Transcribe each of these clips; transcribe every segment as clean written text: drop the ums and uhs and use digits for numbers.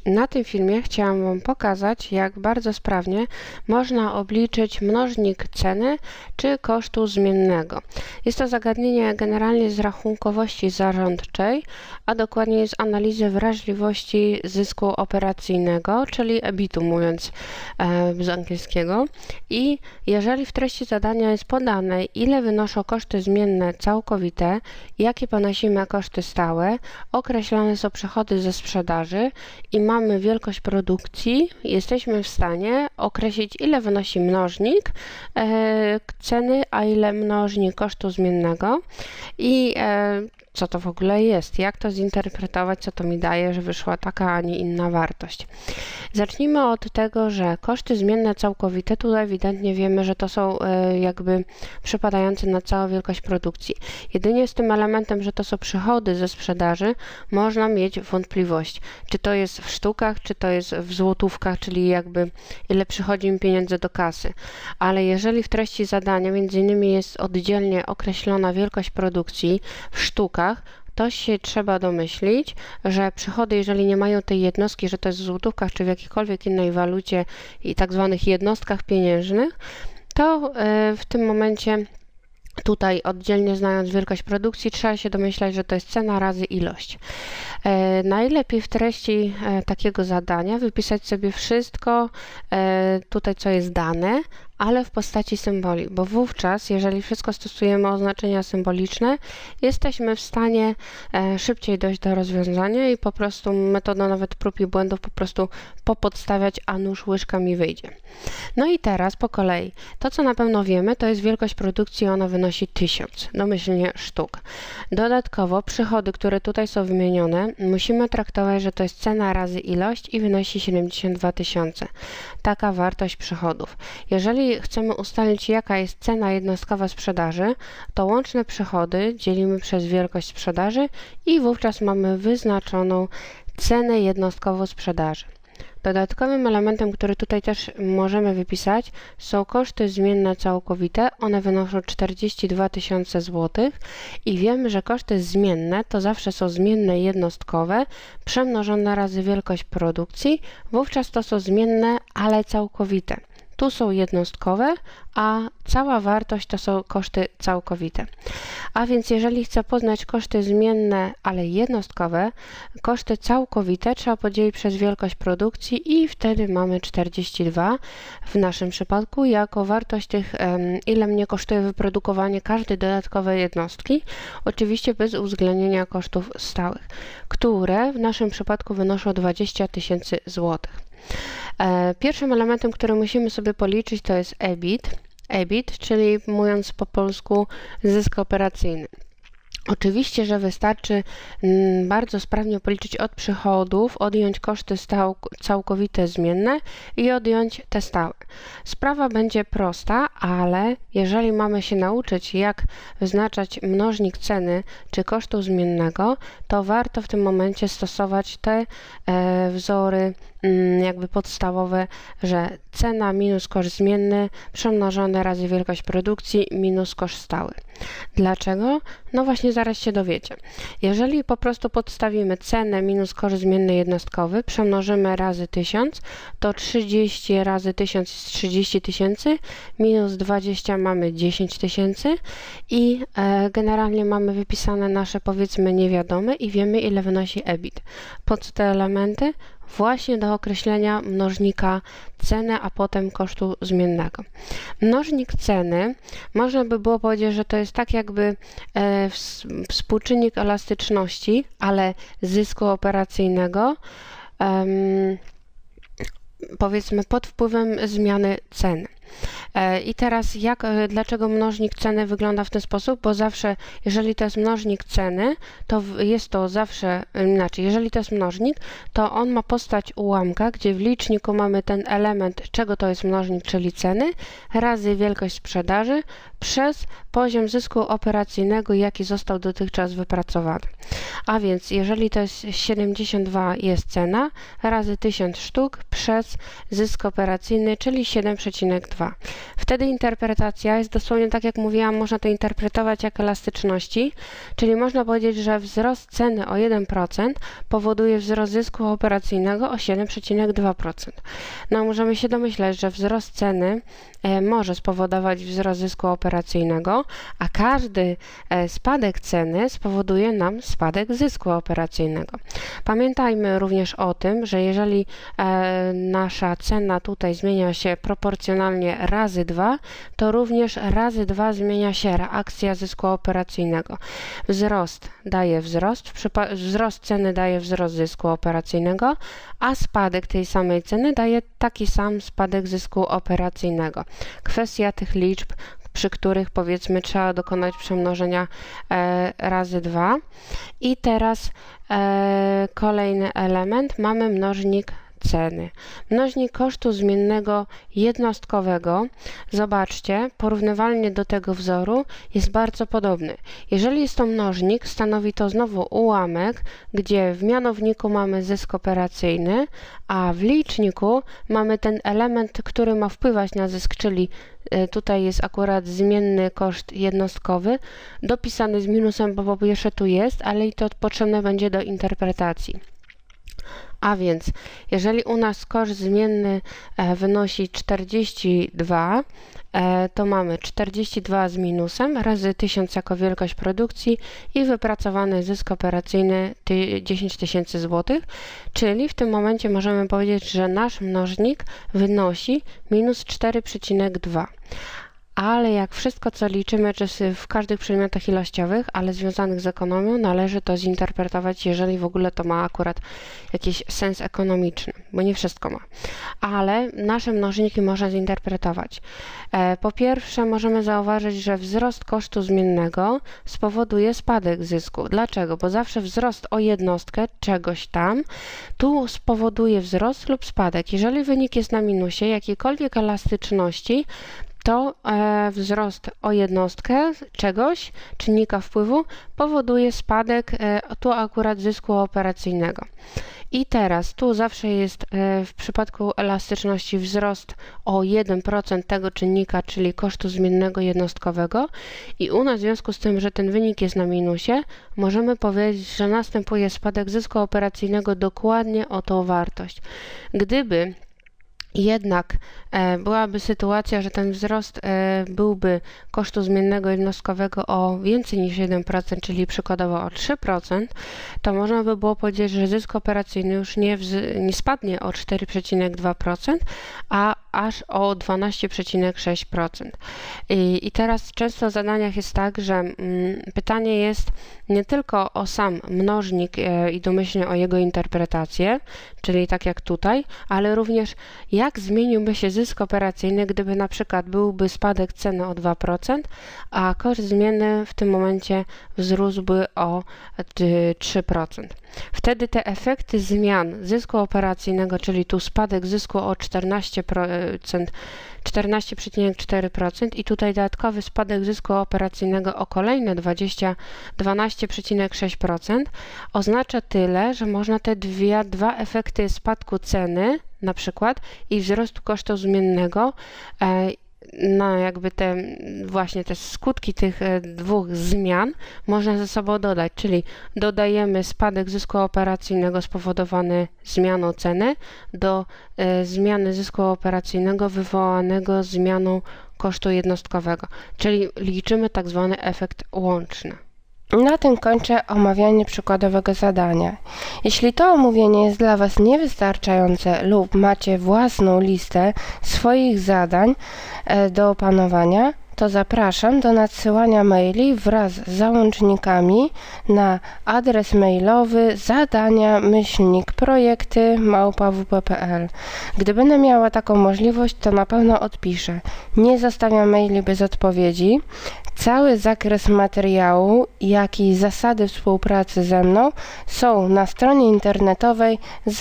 Na tym filmie chciałam Wam pokazać, jak bardzo sprawnie można obliczyć mnożnik ceny czy kosztu zmiennego. Jest to zagadnienie generalnie z rachunkowości zarządczej, a dokładniej z analizy wrażliwości zysku operacyjnego, czyli EBIT-u mówiąc z angielskiego. I jeżeli w treści zadania jest podane, ile wynoszą koszty zmienne całkowite, jakie ponosimy koszty stałe, określone są przychody ze sprzedaży i mamy wielkość produkcji, jesteśmy w stanie określić, ile wynosi mnożnik ceny, a ile mnożnik kosztu zmiennego i co to w ogóle jest, jak to zinterpretować, co to mi daje, że wyszła taka, a nie inna wartość. Zacznijmy od tego, że koszty zmienne całkowite, tutaj ewidentnie wiemy, że to są jakby przypadające na całą wielkość produkcji. Jedynie z tym elementem, że to są przychody ze sprzedaży, można mieć wątpliwość, czy to jest w sztukach, czy to jest w złotówkach, czyli jakby ile przychodzi mi pieniędzy do kasy. Ale jeżeli w treści zadania między innymi jest oddzielnie określona wielkość produkcji w sztukach, to się trzeba domyślić, że przychody, jeżeli nie mają tej jednostki, że to jest w złotówkach czy w jakiejkolwiek innej walucie i tak zwanych jednostkach pieniężnych, to w tym momencie tutaj oddzielnie znając wielkość produkcji trzeba się domyślać, że to jest cena razy ilość. Najlepiej w treści takiego zadania wypisać sobie wszystko tutaj, co jest dane, ale w postaci symboli, bo wówczas, jeżeli wszystko stosujemy oznaczenia symboliczne, jesteśmy w stanie szybciej dojść do rozwiązania i po prostu metodą nawet prób i błędów po prostu popodstawiać, a nóż łyżka mi wyjdzie. No i teraz po kolei. To, co na pewno wiemy, to jest wielkość produkcji, ona wynosi 1000, domyślnie sztuk. Dodatkowo przychody, które tutaj są wymienione, musimy traktować, że to jest cena razy ilość i wynosi 72 000. Taka wartość przychodów. Jeżeli chcemy ustalić, jaka jest cena jednostkowa sprzedaży, to łączne przychody dzielimy przez wielkość sprzedaży i wówczas mamy wyznaczoną cenę jednostkową sprzedaży. Dodatkowym elementem, który tutaj też możemy wypisać, są koszty zmienne całkowite. One wynoszą 42 000 zł i wiemy, że koszty zmienne to zawsze są zmienne jednostkowe przemnożone razy wielkość produkcji. Wówczas to są zmienne, ale całkowite. Tu są jednostkowe, a cała wartość to są koszty całkowite. A więc jeżeli chcę poznać koszty zmienne, ale jednostkowe, koszty całkowite trzeba podzielić przez wielkość produkcji i wtedy mamy 42 w naszym przypadku jako wartość tych, ile mnie kosztuje wyprodukowanie każdej dodatkowej jednostki, oczywiście bez uwzględnienia kosztów stałych, które w naszym przypadku wynoszą 20 000 zł. Pierwszym elementem, który musimy sobie policzyć, to jest EBIT, czyli mówiąc po polsku zysk operacyjny. Oczywiście, że wystarczy bardzo sprawnie policzyć od przychodów, odjąć koszty całkowite zmienne i odjąć te stałe. Sprawa będzie prosta, ale jeżeli mamy się nauczyć, jak wyznaczać mnożnik ceny czy kosztu zmiennego, to warto w tym momencie stosować te wzory jakby podstawowe, że cena minus koszt zmienny przemnożone razy wielkość produkcji minus koszt stały. Dlaczego? No właśnie zaraz się dowiecie. Jeżeli po prostu podstawimy cenę minus koszt zmienny jednostkowy, przemnożymy razy 1000, to 30 razy 1000 jest 30 000, minus 20 mamy 10 000 i generalnie mamy wypisane nasze powiedzmy niewiadome i wiemy, ile wynosi EBIT. Po co te elementy? Właśnie do określenia mnożnika ceny, a potem kosztu zmiennego. Mnożnik ceny, można by było powiedzieć, że to jest tak jakby współczynnik elastyczności, ale zysku operacyjnego, powiedzmy pod wpływem zmiany ceny. I teraz dlaczego mnożnik ceny wygląda w ten sposób? Bo zawsze, jeżeli to jest mnożnik ceny, to jest to zawsze inaczej. Jeżeli to jest mnożnik, to on ma postać ułamka, gdzie w liczniku mamy ten element, czego to jest mnożnik, czyli ceny, razy wielkość sprzedaży przez poziom zysku operacyjnego, jaki został dotychczas wypracowany. A więc jeżeli to jest 72 jest cena, razy 1000 sztuk przez zysk operacyjny, czyli 7,2. 2. Wtedy interpretacja jest dosłownie tak, jak mówiłam, można to interpretować jak elastyczności, czyli można powiedzieć, że wzrost ceny o 1% powoduje wzrost zysku operacyjnego o 7,2%. No, możemy się domyśleć, że wzrost ceny może spowodować wzrost zysku operacyjnego, a każdy spadek ceny spowoduje nam spadek zysku operacyjnego. Pamiętajmy również o tym, że jeżeli nasza cena tutaj zmienia się proporcjonalnie razy 2, to również razy 2 zmienia się reakcja zysku operacyjnego. Wzrost daje wzrost ceny daje wzrost zysku operacyjnego, a spadek tej samej ceny daje taki sam spadek zysku operacyjnego. Kwestia tych liczb, przy których powiedzmy trzeba dokonać przemnożenia razy 2. I teraz kolejny element, mamy mnożnik ceny. Mnożnik kosztu zmiennego jednostkowego, zobaczcie, porównywalnie do tego wzoru jest bardzo podobny. Jeżeli jest to mnożnik, stanowi to znowu ułamek, gdzie w mianowniku mamy zysk operacyjny, a w liczniku mamy ten element, który ma wpływać na zysk, czyli tutaj jest akurat zmienny koszt jednostkowy, dopisany z minusem, bo po pierwsze tu jest, ale i to potrzebne będzie do interpretacji. A więc, jeżeli u nas koszt zmienny wynosi 42, to mamy 42 z minusem razy 1000 jako wielkość produkcji i wypracowany zysk operacyjny 10 000 złotych, czyli w tym momencie możemy powiedzieć, że nasz mnożnik wynosi minus 4,2. Ale jak wszystko, co liczymy, czy w każdych przedmiotach ilościowych, ale związanych z ekonomią, należy to zinterpretować, jeżeli w ogóle to ma akurat jakiś sens ekonomiczny, bo nie wszystko ma. Ale nasze mnożniki można zinterpretować. Po pierwsze, możemy zauważyć, że wzrost kosztu zmiennego spowoduje spadek zysku. Dlaczego? Bo zawsze wzrost o jednostkę czegoś tam, tu spowoduje wzrost lub spadek. Jeżeli wynik jest na minusie jakiejkolwiek elastyczności, to wzrost o jednostkę czegoś, czynnika wpływu, powoduje spadek tu akurat zysku operacyjnego. I teraz tu zawsze jest w przypadku elastyczności wzrost o 1% tego czynnika, czyli kosztu zmiennego jednostkowego i u nas w związku z tym, że ten wynik jest na minusie, możemy powiedzieć, że następuje spadek zysku operacyjnego dokładnie o tą wartość. Gdyby jednak byłaby sytuacja, że ten wzrost byłby kosztu zmiennego jednostkowego o więcej niż 1%, czyli przykładowo o 3%, to można by było powiedzieć, że zysk operacyjny już nie spadnie o 4,2%, a aż o 12,6%. I teraz często w zadaniach jest tak, że pytanie jest nie tylko o sam mnożnik i domyślnie o jego interpretację, czyli tak jak tutaj, ale również jak zmieniłby się zysk operacyjny, gdyby na przykład byłby spadek ceny o 2%, a koszt zmienny w tym momencie wzrósłby o 3%. Wtedy te efekty zmian zysku operacyjnego, czyli tu spadek zysku o 14,4% i tutaj dodatkowy spadek zysku operacyjnego o kolejne 12,6% oznacza tyle, że można te dwa efekty spadku ceny na przykład i wzrostu kosztu zmiennego no jakby właśnie te skutki tych dwóch zmian można ze sobą dodać, czyli dodajemy spadek zysku operacyjnego spowodowany zmianą ceny do zmiany zysku operacyjnego wywołanego zmianą kosztu jednostkowego, czyli liczymy tak zwany efekt łączny. Na tym kończę omawianie przykładowego zadania. Jeśli to omówienie jest dla Was niewystarczające lub macie własną listę swoich zadań do opanowania, to zapraszam do nadsyłania maili wraz z załącznikami na adres mailowy zadania@projekty@wp.pl. Gdy będę miała taką możliwość, to na pewno odpiszę. Nie zostawiam maili bez odpowiedzi. Cały zakres materiału, jak i zasady współpracy ze mną są na stronie internetowej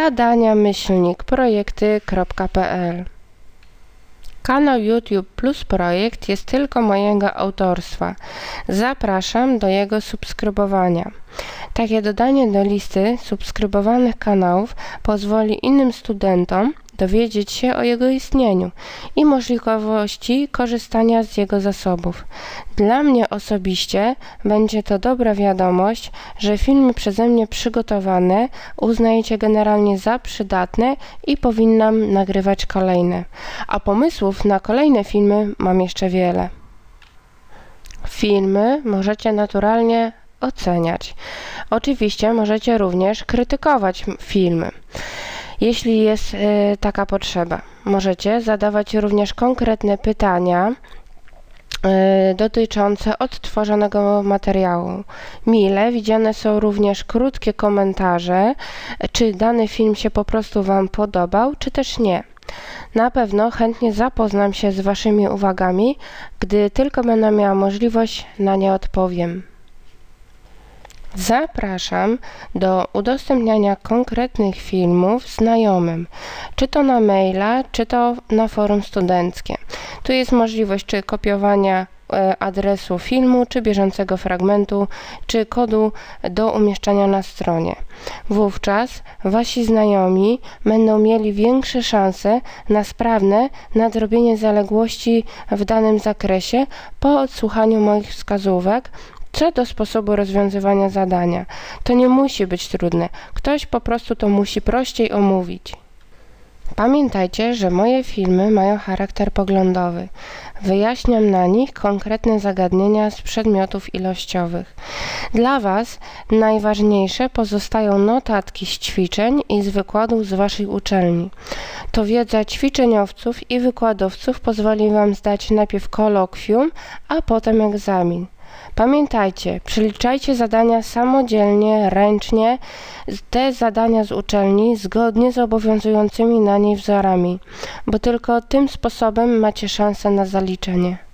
zadania-projekty.pl. Kanał YouTube Plus Projekt jest tylko mojego autorstwa. Zapraszam do jego subskrybowania. Takie dodanie do listy subskrybowanych kanałów pozwoli innym studentom dowiedzieć się o jego istnieniu i możliwości korzystania z jego zasobów. Dla mnie osobiście będzie to dobra wiadomość, że filmy przeze mnie przygotowane uznajecie generalnie za przydatne i powinnam nagrywać kolejne. A pomysłów na kolejne filmy mam jeszcze wiele. Filmy możecie naturalnie oceniać. Oczywiście możecie również krytykować filmy, jeśli jest taka potrzeba. Możecie zadawać również konkretne pytania dotyczące odtworzonego materiału. Mile widziane są również krótkie komentarze, czy dany film się po prostu Wam podobał, czy też nie. Na pewno chętnie zapoznam się z Waszymi uwagami, gdy tylko będę miała możliwość, na nie odpowiem. Zapraszam do udostępniania konkretnych filmów znajomym, czy to na maila, czy to na forum studenckie. Tu jest możliwość czy kopiowania adresu filmu, czy bieżącego fragmentu, czy kodu do umieszczania na stronie. Wówczas Wasi znajomi będą mieli większe szanse na sprawne nadrobienie zaległości w danym zakresie po odsłuchaniu moich wskazówek co do sposobu rozwiązywania zadania. To nie musi być trudne. Ktoś po prostu to musi prościej omówić. Pamiętajcie, że moje filmy mają charakter poglądowy. Wyjaśniam na nich konkretne zagadnienia z przedmiotów ilościowych. Dla Was najważniejsze pozostają notatki z ćwiczeń i z wykładów z Waszej uczelni. To wiedza ćwiczeniowców i wykładowców pozwoli Wam zdać najpierw kolokwium, a potem egzamin. Pamiętajcie, przeliczajcie zadania samodzielnie, ręcznie, te zadania z uczelni zgodnie z obowiązującymi na niej wzorami, bo tylko tym sposobem macie szansę na zaliczenie.